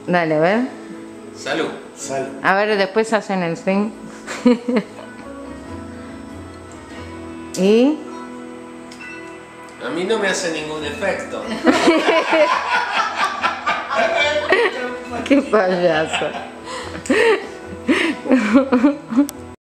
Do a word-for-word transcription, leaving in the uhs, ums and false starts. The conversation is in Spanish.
Dale, a ver. Salud. Salud. A ver, después hacen el swing. Y... A mí no me hace ningún efecto. ¡Qué payaso!